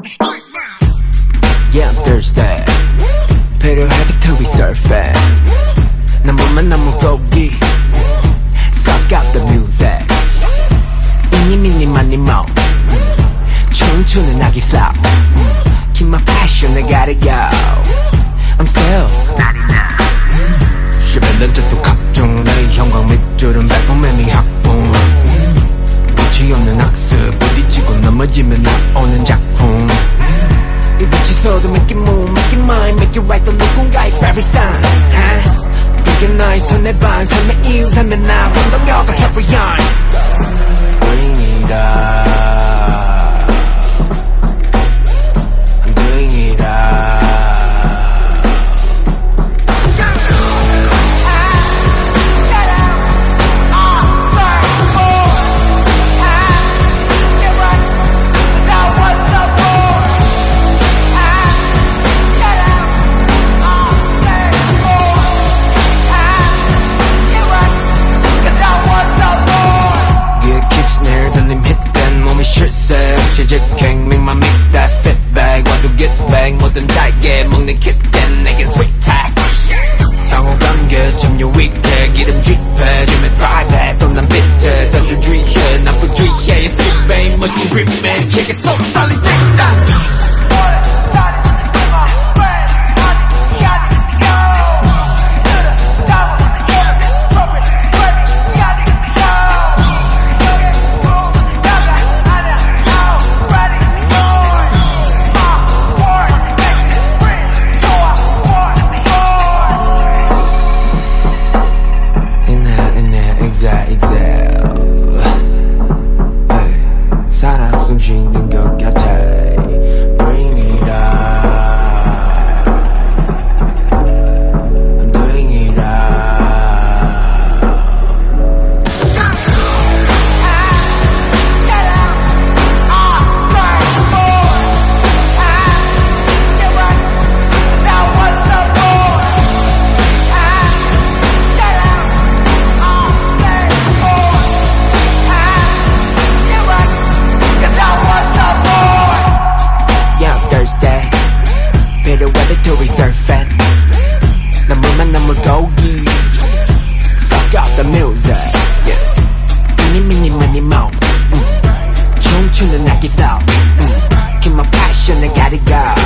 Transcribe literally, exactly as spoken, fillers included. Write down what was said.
Yeah, I'm thirsty. 필요해 to be surfing. 난 몸만 너무 고기. Suck out the music. 이니 미니 마니 모. 춤추는 아기 flow. Keep my passion, I gotta go. I'm still ninety-nine. 십일 년째도 각종 내 형광 밑줄은 백범매미 학봉. 끝이 없는 학습 부딪히고 넘어지면 나오는 작품. 이 빛이 서도 make it move, make it mine, make it right 또 누군가의 favorite sign. 그게 너의 손에 반 삶의 이유 삶의 나 운동력을 carry on. Bring it up. I'm doing it up. 실직행 make my mix that fit bag 와도 get back 뭐든 달게 먹는 kitden 내겐 sweet tag 상호관계 점유 위해 기름 쥐패 줌에 drive 또 난 비트 던져 주의해 나쁜 주의해 sweet babe 멋진 gripman check it so 빨리 땡다 춤추는 아기 flow. Keep my passion, I gotta go.